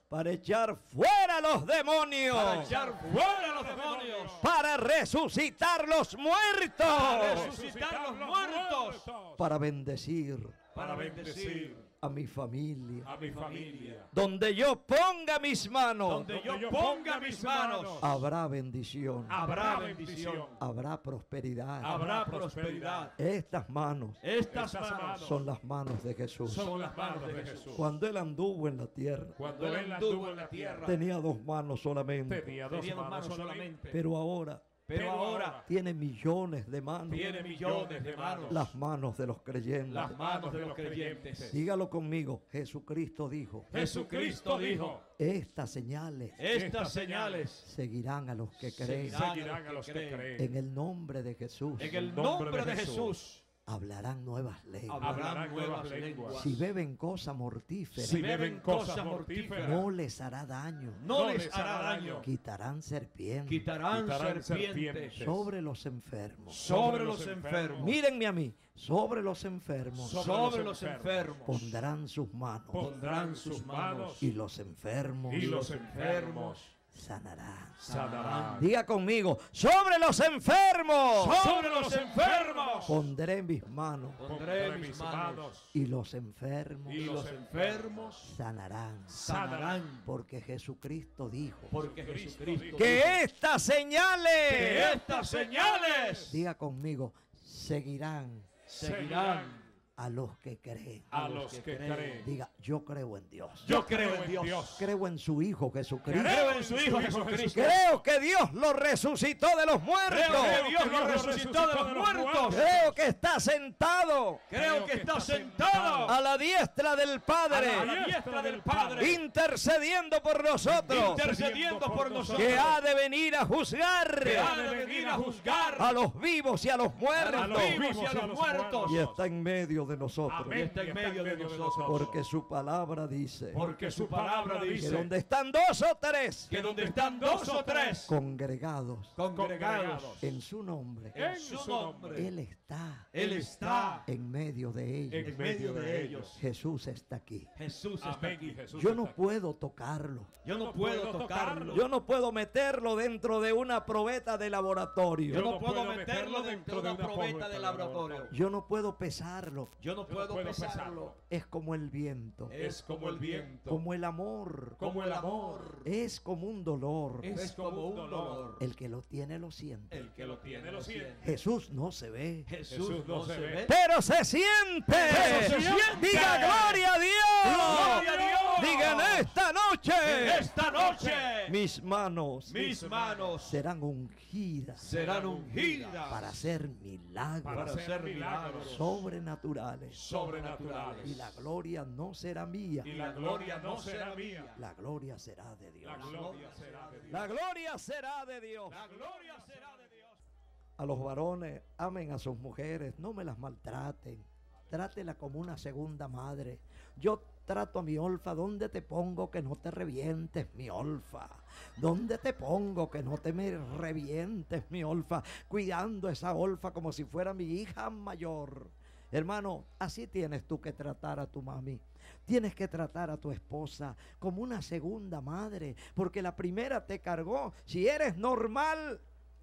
para echar fuera los demonios, para echar fuera los demonios, para resucitar los muertos, para resucitar los muertos, para bendecir para bendecir a mi familia. a mi familia. Donde yo ponga mis manos, donde yo ponga mis manos, habrá bendición, habrá bendición, habrá prosperidad. habrá prosperidad. Estas manos Estas Estas manos manos son las manos de Jesús. son las manos de Jesús. Cuando Él anduvo en la tierra, Cuando Él anduvo en la tierra, tenía dos manos solamente. tenía dos tenía dos manos manos solamente. solamente, Pero ahora pero ahora tiene millones de manos. tiene millones de manos, Las manos de los creyentes. las manos de los creyentes. Dígalo conmigo. Jesucristo dijo: Jesucristo dijo: estas señales estas señales seguirán a los que creen. Seguirán Seguirán a los que creen. En el nombre de Jesús en el nombre de Jesús hablarán nuevas lenguas. hablarán nuevas lenguas. Si beben cosa mortífera, Si beben cosas mortíferas, no les hará daño. no les hará daño. Quitarán serpientes Quitarán Quitarán serpientes serpientes sobre los enfermos. sobre los enfermos. Mírenme a mí. Sobre los enfermos Sobre los enfermos pondrán sus manos. pondrán sus manos Y los enfermos y los enfermos sanarán. sanarán. Diga conmigo: sobre los enfermos sobre los enfermos pondré mis manos. pondré mis manos Y los enfermos y los enfermos sanarán. sanarán, Porque Jesucristo dijo porque Jesucristo que dijo estas señales, que estas señales diga conmigo, seguirán seguirán a los que creen. a los que creen. Diga: yo creo en Dios. Yo creo en Dios, Creo en su Hijo Jesucristo. creo en su Hijo Jesucristo, Creo que Dios lo resucitó de los muertos. creo que Dios lo resucitó de los muertos, Creo que está sentado creo que está sentado a la diestra del a la Padre, diestra del Padre, intercediendo por nosotros, intercediendo por nosotros, que ha de venir a juzgar que ha de venir a juzgar a los vivos y a los a los muertos. vivos y a los muertos, Y está en medio de nosotros. y está en medio de nosotros, Porque su palabra dice porque su palabra que dice donde están dos o tres que donde están dos o tres congregados congregados en su nombre, en su nombre, Él está Él está en medio de ellos. en medio de ellos. Jesús está aquí. Jesús está Amén. aquí. Jesús Yo está no aquí. puedo tocarlo. Yo no puedo tocarlo. Yo no puedo meterlo dentro de una probeta de Yo laboratorio. no puedo meterlo dentro de una probeta de laboratorio. Yo no puedo pesarlo. Yo no puedo puedo pesarlo. pesarlo. Es como el viento, Es como el viento, como el amor, como el amor, es como un dolor. es como un dolor. El que lo tiene lo siente. El que lo tiene lo siente. Jesús no se ve, Jesús no se ve, pero se siente. Pero se siente. Diga gloria a Dios. Gloria a Dios. Diga: en esta noche esta noche mis manos mis manos serán ungidas serán ungidas para hacer milagros Para para hacer hacer milagros milagros sobrenaturales. sobrenaturales. Y la gloria no será mía, Y la gloria no será mía. la gloria será de Dios. La gloria será de Dios. La gloria será de Dios. La gloria será de Dios. A los varones, amen a sus mujeres, no me las maltraten. Trátela como una segunda madre. Yo trato a mi Olfa: ¿dónde te pongo que no te revientes, mi Olfa? ¿Dónde te pongo que no te me revientes, mi Olfa? Cuidando a esa Olfa como si fuera mi hija mayor. Hermano, así tienes tú que tratar a tu mami. Tienes que tratar a tu esposa como una segunda madre, porque la primera te cargó. Si eres normal,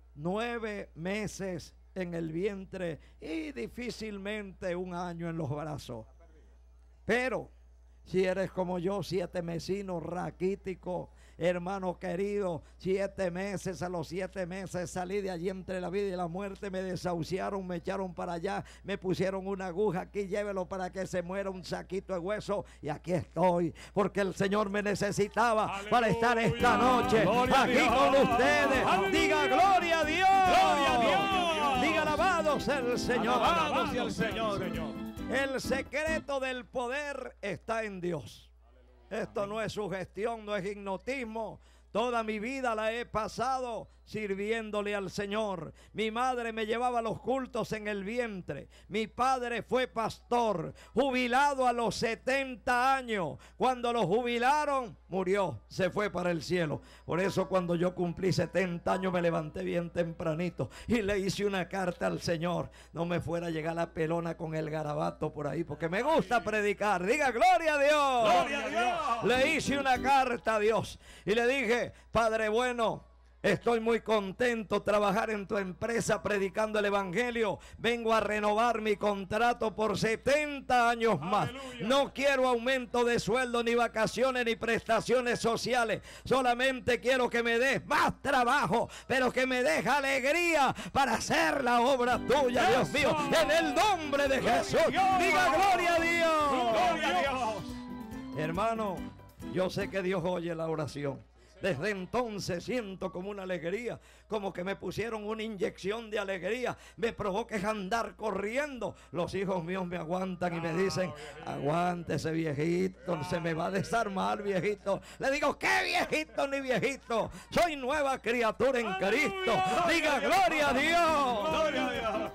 nueve meses en el vientre y difícilmente un año en los brazos. Pero si eres como yo, siete mesinos raquítico, hermano querido, siete meses, a los siete meses salí de allí entre la vida y la muerte, me desahuciaron, me echaron para allá, me pusieron una aguja aquí, llévelo para que se muera, un saquito de hueso, y aquí estoy, porque el Señor me necesitaba ¡Aleluya! para estar esta noche ¡Gloria a aquí Dios! con ustedes. ¡Aleluya! Diga: gloria a Dios. ¡Gloria a Dios! Diga: alabado sea el Señor. Alabado sea el Señor. El secreto del poder está en Dios. Esto no es sugestión, no es hipnotismo. Toda mi vida la he pasado sirviéndole al Señor. Mi madre me llevaba a los cultos en el vientre. Mi padre fue pastor, jubilado a los setenta años. Cuando lo jubilaron, murió, se fue para el cielo. Por eso cuando yo cumplí setenta años me levanté bien tempranito y le hice una carta al Señor. No me fuera a llegar la pelona con el garabato por ahí, porque me gusta predicar. Diga gloria a Dios. Gloria a Dios. Le hice una carta a Dios y le dije: Padre bueno, estoy muy contento trabajar en tu empresa predicando el evangelio. Vengo a renovar mi contrato por setenta años más. Aleluya. No quiero aumento de sueldo, ni vacaciones, ni prestaciones sociales. Solamente quiero que me des más trabajo, pero que me des alegría para hacer la obra tuya, Dios mío. En el nombre de Jesús. Diga gloria a Dios. Gloria a Dios. Hermano, yo sé que Dios oye la oración. Desde entonces siento como una alegría, como que me pusieron una inyección de alegría. Me provoca andar corriendo. Los hijos míos me aguantan y me dicen: aguántese, viejito, se me va a desarmar, viejito. Le digo: ¿qué viejito ni viejito? Soy nueva criatura en Cristo. Diga gloria a Dios. Gloria a Dios.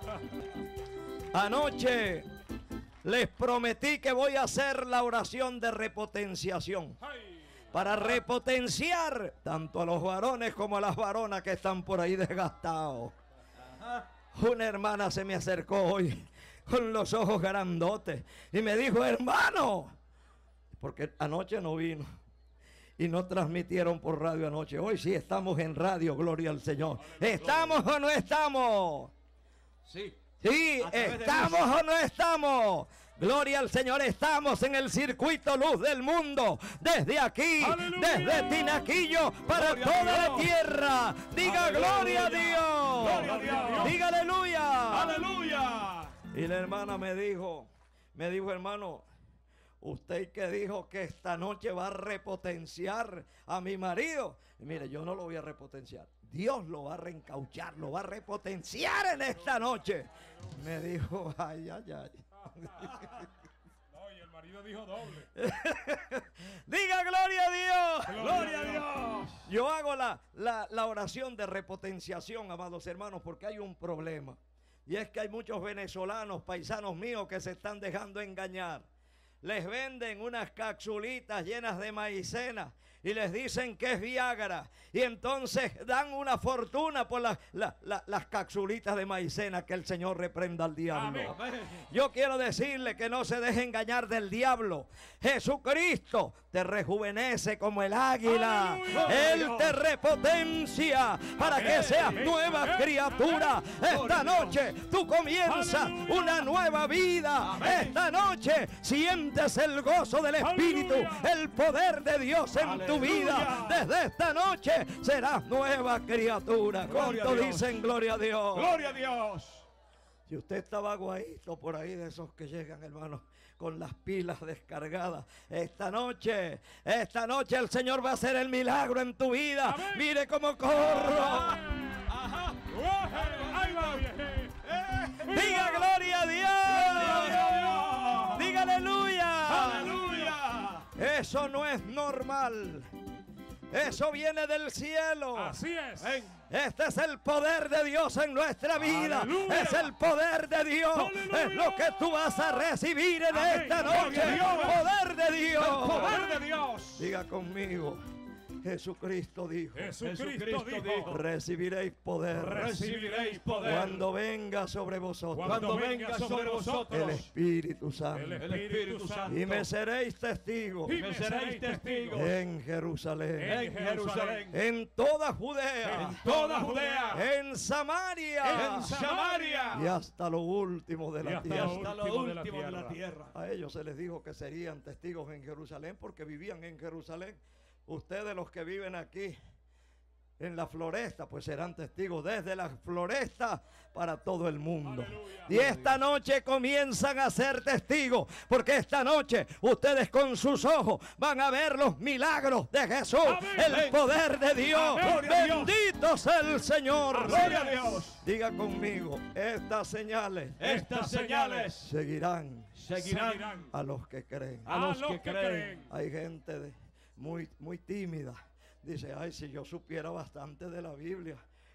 Anoche les prometí que voy a hacer la oración de repotenciación, para repotenciar tanto a los varones como a las varonas que están por ahí desgastados. Una hermana se me acercó hoy con los ojos grandotes y me dijo: hermano, porque anoche no vino y no transmitieron por radio anoche. Hoy sí estamos en radio, gloria al Señor. ¿Estamos o no estamos? Sí. Sí, ¿estamos o no estamos? Gloria al Señor, estamos en el circuito Luz del Mundo, desde aquí, ¡Aleluya! desde Tinaquillo, para ¡Gloria toda a la Dios! tierra. Diga ¡Aleluya! gloria a Dios. ¡Gloria a Dios! Diga aleluya. Aleluya. Y la hermana me dijo, me dijo: hermano, usted que dijo que esta noche va a repotenciar a mi marido. Y mire, yo no lo voy a repotenciar. Dios lo va a reencauchar, lo va a repotenciar en esta noche. Me dijo: ay, ay, ay. No, y el marido dijo doble. Diga gloria a Dios. Gloria a Dios. Yo hago la, la, la oración de repotenciación, amados hermanos, porque hay un problema. Y es que hay muchos venezolanos, paisanos míos, que se están dejando engañar. Les venden unas capsulitas llenas de maicena y les dicen que es Viagra. Y entonces dan una fortuna por la, la, la, las capsulitas de maicena. Que el Señor reprenda al diablo. Amén. Yo quiero decirle que no se deje engañar del diablo. Jesucristo te rejuvenece como el águila. ¡Aleluya! Él te repotencia para Amén. que seas nueva Amén. criatura. Esta Gloria a noche tú comienzas ¡Aleluya! una nueva vida. Amén. Esta noche sientes el gozo del Espíritu, ¡Aleluya! el poder de Dios en tu ¡Aleluya! vida. Desde esta noche serás nueva criatura. Gloria a ¿Cuánto Dios? dicen gloria a Dios? Gloria a Dios. Si usted estaba aguadito por ahí, de esos que llegan, hermano, con las pilas descargadas, esta noche, esta noche el Señor va a hacer el milagro en tu vida. Amén. Mire cómo corro. Ajá. ¡Ahí va, viejo! Diga gloria a Dios. Gloria a Dios. Diga aleluya. Aleluya. Eso no es normal. Eso viene del cielo. Así es. Ven. Este es el poder de Dios en nuestra vida. ¡Aleluya! Es el poder de Dios. ¡Aleluya! Es lo que tú vas a recibir en Amén. esta Gloria noche. a Dios. Poder de Dios. El poder de Dios. Diga conmigo: Jesucristo dijo: Jesucristo, Jesucristo dijo: dijo, recibiréis poder recibiréis poder cuando venga sobre vosotros cuando venga sobre vosotros el Espíritu Santo. el el Espíritu Santo. Y me seréis testigos Y me seréis testigos en Jerusalén, en Jerusalén, en toda Judea, en toda Judea, en Samaria en Samaria y hasta lo último de Y la hasta y tierra. hasta lo último de la último de la tierra. tierra. A ellos se les dijo que serían testigos en Jerusalén porque vivían en Jerusalén. Ustedes, los que viven aquí en la floresta, pues serán testigos desde la floresta para todo el mundo. Aleluya. Y esta noche comienzan a ser testigos, porque esta noche ustedes con sus ojos van a ver los milagros de Jesús, Amén. el poder de Dios. Amén. Gloria a Dios. Bendito sea el Señor. Gloria a Dios. Diga conmigo: estas señales Estas señales seguirán seguirán Seguirán a los que creen. a los que creen. Hay gente de- muy, muy tímida. Dice: ay, si yo supiera bastante de la Biblia.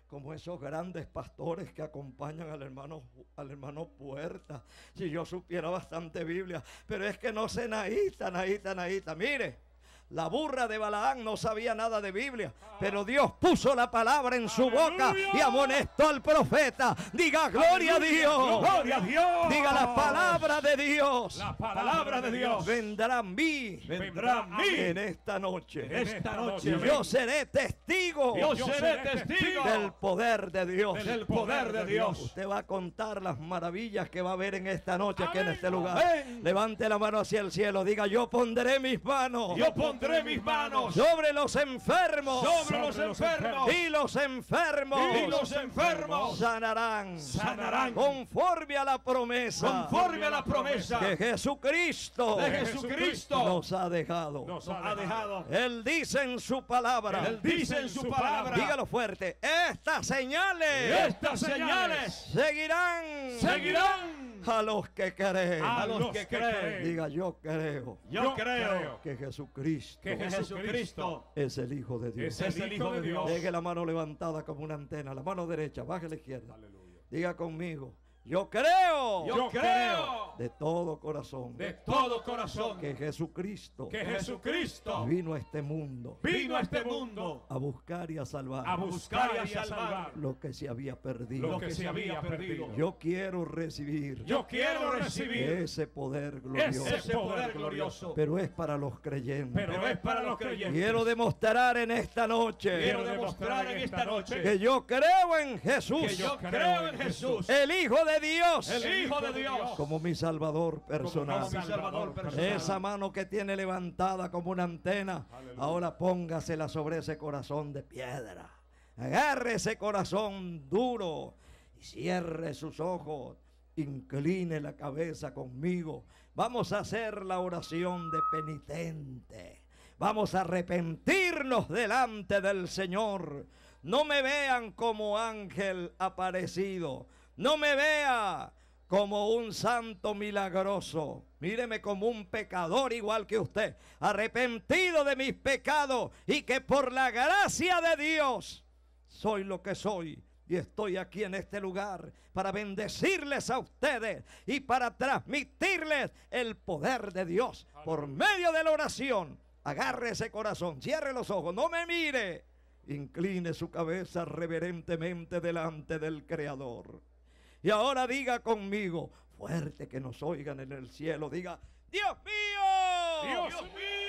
como esos grandes pastores que acompañan al hermano, al hermano Puerta. Si yo supiera bastante Biblia, pero es que no sé naíta, naíta, naíta. Mire, la burra de Balaán no sabía nada de Biblia, pero Dios puso la palabra en su boca y amonestó al profeta. Diga gloria a Dios. Gloria a Dios. Diga la palabra de Dios. La palabra de Dios Vendrá a mí, vendrá a mí en esta noche. en esta noche. Y yo seré testigo Yo seré testigo del poder de Dios. del poder de Dios. Usted va a contar las maravillas que va a ver en esta noche aquí en Amén. este lugar. Amén. Levante la mano hacia el cielo. Diga, yo pondré mis manos Yo pondré mis manos sobre los enfermos sobre los Sobre los enfermos y los enfermos y los enfermos sanarán sanarán conforme a la promesa conforme a la promesa que Jesucristo de Jesucristo nos ha dejado. Nos ha dejado. Él dice en su palabra, Él dice en su palabra, dígalo fuerte, estas señales estas señales seguirán seguirán a los que creen. a los que creen. Diga, yo creo Yo creo que Jesucristo que que Jesucristo es el Hijo de Dios. es el Hijo de Dios. Deje la mano levantada como una antena, la mano derecha, baje a la izquierda. Aleluya. Diga conmigo, yo creo Yo Yo creo de todo corazón de todo corazón que Jesucristo que Jesucristo vino a este mundo vino a este mundo a buscar y a salvar a buscar y a salvar lo que se había perdido. lo que se había perdido. Yo quiero recibir Yo quiero recibir ese poder glorioso, ese ese poder glorioso, pero es para los creyentes. pero es para los creyentes. Quiero demostrar en esta noche quiero demostrar en esta noche que yo creo en Jesús, que yo creo en Jesús, el Hijo de Dios, el Hijo de Dios, como mi Salvador personal. como mi Salvador personal. Esa mano que tiene levantada como una antena, Aleluya. ahora póngasela sobre ese corazón de piedra. Agarre ese corazón duro y cierre sus ojos. Incline la cabeza conmigo. Vamos a hacer la oración de penitente. Vamos a arrepentirnos delante del Señor. No me vean como ángel aparecido. No me vea como un santo milagroso. Míreme como un pecador igual que usted, arrepentido de mis pecados y que por la gracia de Dios soy lo que soy. Y estoy aquí en este lugar para bendecirles a ustedes y para transmitirles el poder de Dios por medio de la oración. Agarre ese corazón, cierre los ojos, no me mire. Incline su cabeza reverentemente delante del Creador. Y ahora diga conmigo, fuerte que nos oigan en el cielo, diga, Dios mío, Dios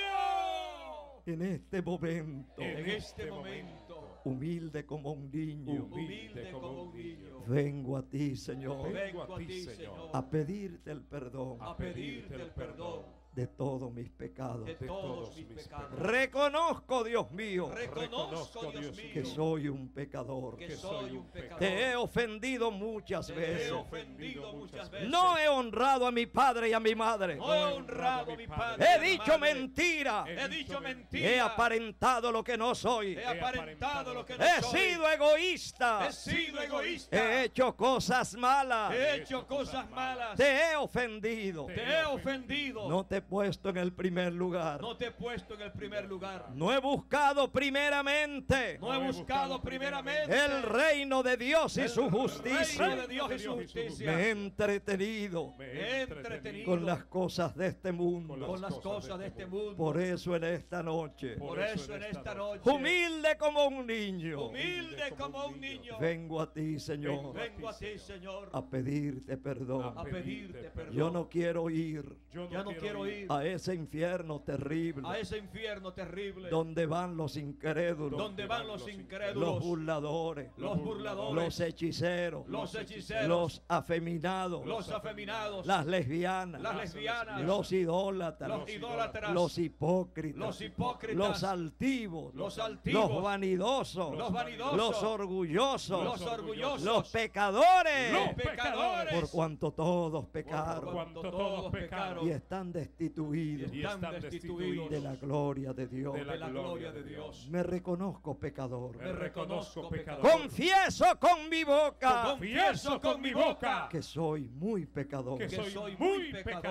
mío, en este momento, en este momento, humilde como un niño, humilde como un niño, vengo a ti, Señor, vengo a ti, Señor, a pedirte el perdón a pedirte el perdón de todos mis pecados. de todos mis pecados. Reconozco, Dios mío, Reconozco, Dios mío, que soy un pecador. que soy un pecador. Te he ofendido muchas Te he veces. ofendido muchas veces. No he honrado a mi padre y a mi madre. No he honrado a mi padre. y He a mi dicho madre. mentira. He dicho mentira. He aparentado lo que no soy. He aparentado lo que no He soy. sido egoísta. He sido egoísta. He hecho cosas malas. He hecho cosas malas. Te he ofendido. Te he ofendido. No te he puesto en el primer lugar. No te he puesto en el primer lugar. No he buscado primeramente No he buscado primeramente el reino de Dios y su reino justicia. de Dios y su justicia. Me he entretenido me he entretenido con las cosas de este mundo. con las cosas de este mundo. Por eso en esta noche, Por eso en esta noche, humilde como un niño, humilde como un niño, vengo a ti, Señor, vengo a ti, Señor, a pedirte perdón. a pedirte perdón. Yo no quiero ir Yo Ya no quiero ir a ese infierno terrible a ese infierno terrible donde van los incrédulos, donde van los los incrédulos, burladores, los burladores, los hechiceros, los hechiceros, los afeminados, los afeminados, las lesbianas, las lesbianas, los idólatras, los idólatras, los hipócritas, los hipócritas, los altivos, los altivos, los vanidosos, los vanidosos, los orgullosos, los orgullosos, los pecadores, los pecadores, por cuanto todos por pecaron cuanto todos pecaron y están destituidos y están destituidos de la gloria de Dios. de de la gloria de Dios. Me reconozco pecador. Me reconozco pecador. Confieso con mi boca Confieso con mi boca que soy muy pecador. que que soy soy muy muy pecador. pecador.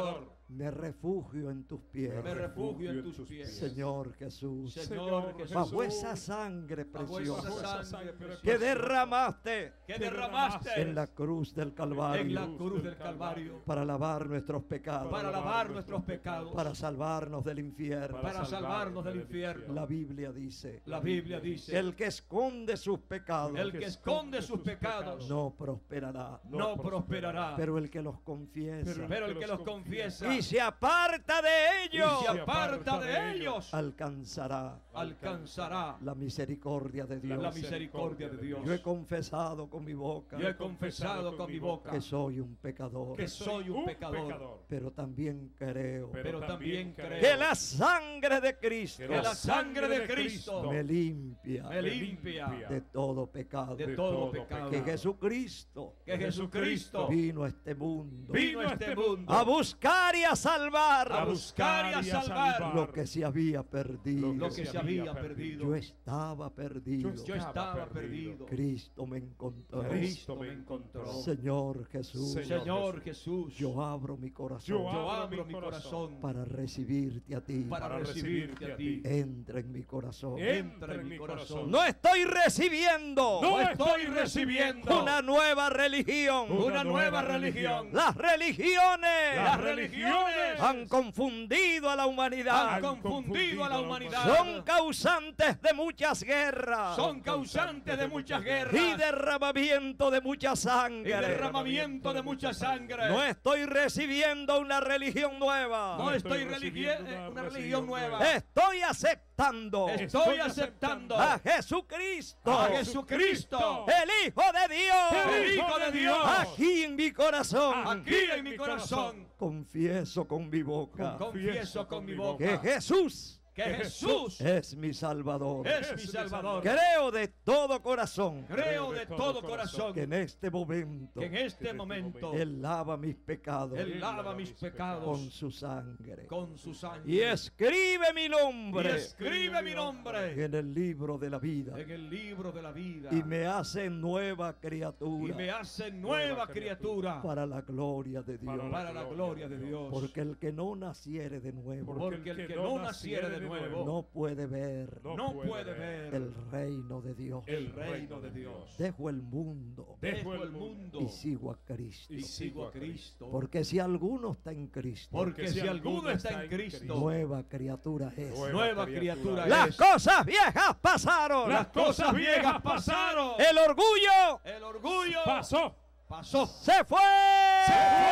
Me refugio en tus pies. Me refugio en tus pies. Señor Jesús. Señor Jesús. Bajo esa sangre Bajo esa preciosa sangre preciosa que derramaste que derramaste en la cruz del Calvario. en la cruz del Calvario. Para lavar nuestros pecados. Para lavar nuestros pecados. Para salvarnos del infierno. Para salvarnos del infierno. La Biblia dice. La Biblia dice. El que esconde sus pecados. El que esconde sus pecados. No prosperará. No prosperará. Pero el que los confiesa. Pero el que los confiesa. Y se aparta de ellos. Y se aparta de ellos. Alcanzará. Alcanzará La misericordia de Dios. la misericordia de Dios. Yo he confesado con mi boca. Yo he confesado con mi boca que soy un pecador. que soy un pecador. Pero también creo. Pero también creo que la sangre de Cristo. que la sangre de Cristo me limpia. me limpia de todo pecado. de todo pecado. Que Jesucristo. Que Jesucristo vino a este mundo. vino a este mundo a buscar y a salvar. a buscar y a salvar lo que se había perdido. lo que se había perdido. Yo estaba perdido. Yo estaba perdido. Cristo me encontró. Cristo me encontró. Señor Jesús. Señor Jesús. Yo abro mi corazón. Yo abro mi corazón para recibirte a ti. para recibirte a ti. Entra en mi corazón. Entra en mi corazón. No estoy recibiendo. No estoy recibiendo una nueva religión. una nueva religión. Las religiones. Las religiones han confundido a la humanidad. han confundido a la humanidad. Son causantes de muchas guerras. Son causantes de muchas guerras. Y derramamiento de mucha Y sangre. derramamiento de mucha sangre. No estoy recibiendo una religión nueva. No estoy recibiendo una religión nueva. Estoy aceptando Estoy aceptando a Jesucristo. a Jesucristo, el Hijo de Dios. el Hijo de Dios, Aquí en mi corazón. aquí en mi corazón. Confieso con mi boca Confieso con mi que boca Jesús que Jesús es mi Salvador. es mi Salvador. Creo de todo corazón Creo de todo corazón que en este momento que en este momento Él lava mis pecados Él lava mis pecados con su sangre. con su sangre. Y escribe mi Y nombre escribe mi nombre en el libro de la vida. en el libro de la vida. Y me hace nueva Y criatura me hace nueva criatura para la gloria de Dios. para la gloria de Dios. Porque el que no naciere de nuevo Porque el que no naciere de nuevo no puede ver no puede ver el reino de Dios. el reino de Dios. Dejo el mundo Dejo el mundo y sigo a Cristo. y sigo a Cristo. Porque si alguno está en Cristo, Porque si alguno está en Cristo, nueva criatura es. nueva criatura Las es. cosas viejas pasaron. Las cosas viejas pasaron. El orgullo El orgullo Pasó. pasó. se fue. Se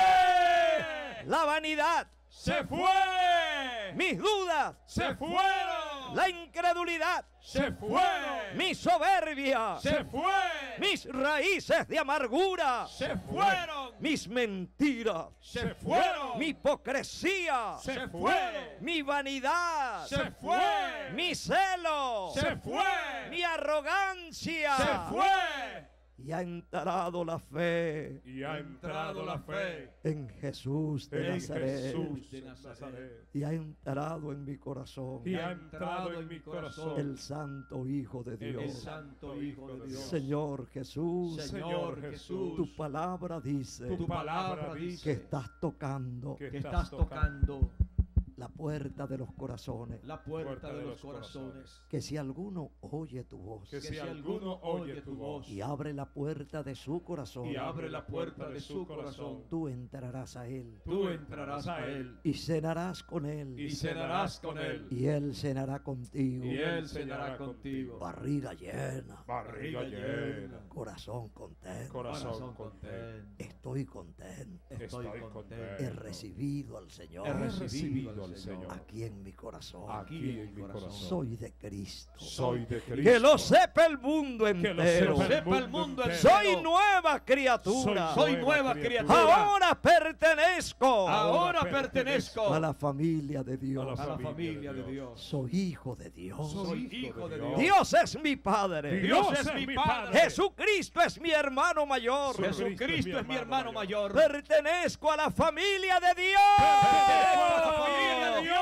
fue. La vanidad, Se fue. mis dudas, Se fueron. la incredulidad, Se fue. mi soberbia, Se fue. mis raíces de amargura, Se fueron. mis mentiras, Se fueron. mi hipocresía, Se fue. mi vanidad, Se fue. mi celo, Se fue. mi arrogancia. Se fue. Y ha entrado la fe Y ha entrado la fe en Jesús de en Nazaret. Jesús de de Nazaret. Nazaret. Y ha entrado en mi corazón Y ha entrado en mi corazón el Santo Hijo de el Dios. Santo Hijo de Dios. Señor Jesús, Señor Jesús, tu palabra dice tu palabra que dice estás tocando que que estás tocando la puerta de los corazones. la puerta de los corazones. Que si alguno oye tu voz Que Que si si alguno oye tu voz y abre la puerta de su corazón, y abre la puerta de su corazón, tú entrarás a él tú entrarás a él y cenarás con él y cenarás con él y él cenará contigo. y él cenará contigo. Barriga llena, barriga llena, corazón contento. corazón contento. Estoy contento. Estoy Estoy contento. He recibido al Señor He He recibido recibido al al Señor. Señor. aquí en mi corazón. Aquí en mi corazón. Soy de Cristo. Soy de Cristo. Que lo sepa el mundo Que lo entero. sepa Sepa el mundo entero. Soy nueva criatura. Soy nueva criatura. Ahora pertenezco Ahora pertenezco a la familia de Dios. a la familia de Dios. Soy hijo de Dios. Soy hijo de Dios. Dios es mi Padre. Dios es mi Padre. Jesucristo es mi hermano mayor. Jesucristo es mi hermano mayor. Pertenezco a la familia de Dios. Pertenezco a la familia de Dios.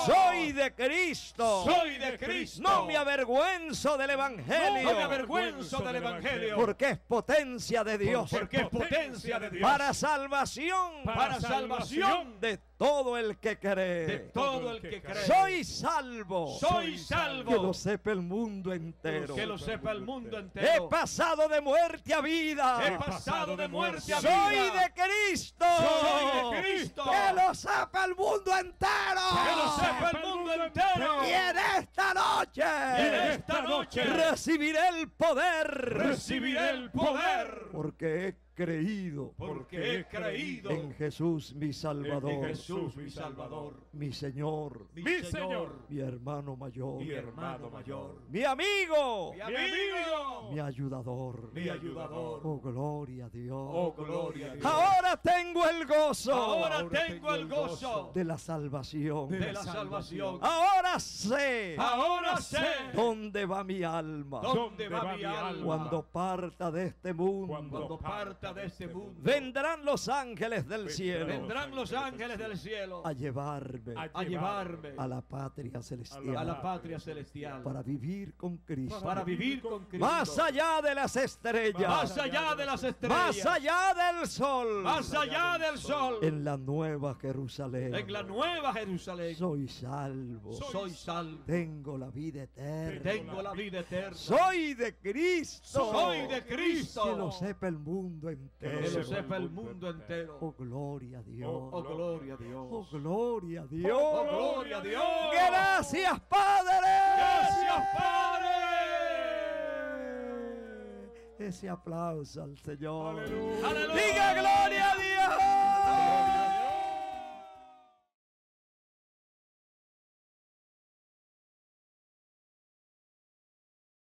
Soy de Cristo. Soy de Cristo. No me avergüenzo del Evangelio. No me avergüenzo del Evangelio. Porque es potencia de Dios. Porque es potencia de Dios. Para salvación. Para salvación De todo el que cree. de todo el que cree. Soy salvo. Soy salvo. Que lo sepa el mundo entero. Que lo sepa el mundo He entero. pasado de muerte a vida. He pasado de muerte a Soy vida. de Cristo. Soy de Cristo. Que lo sepa el mundo entero. Que lo sepa el mundo entero. Y en esta noche. Y en esta noche recibiré el poder. recibiré el poder. Porque he creído Porque he creído en Jesús mi Salvador. en Jesús mi Salvador. Mi Señor. Mi Mi Señor. Señor. Mi hermano mayor. Mi hermano mayor. Mi amigo. Mi amigo. Mi ayudador. Mi ayudador. Oh, gloria a Dios. Oh, gloria a Dios. Ahora tengo el gozo. Ahora tengo el gozo de la salvación. de la salvación. Ahora sé Ahora sé dónde va mi alma. dónde va mi alma. Cuando parta de este mundo. Cuando parta de este mundo, Vendrán los ángeles del cielo vendrán los ángeles del cielo a llevarme a llevarme a la patria celestial. a la patria celestial Para vivir con Cristo. para vivir con Cristo. Más allá de las estrellas. Más allá de las estrellas. Más allá del sol. Más allá del sol. En la nueva Jerusalén. En la nueva Jerusalén. Soy salvo. Soy salvo. Tengo la vida eterna. Tengo la vida eterna. Soy de Cristo. Soy de Cristo. Que lo sepa el mundo entero. Que lo sepa el mundo entero. Oh, gloria a Dios. Oh, gloria a Dios. Oh, gloria a Dios. Oh, gloria a Dios. Gracias, Padre. Gracias, Padre. Ese aplauso al Señor. Aleluya. Diga gloria a Dios.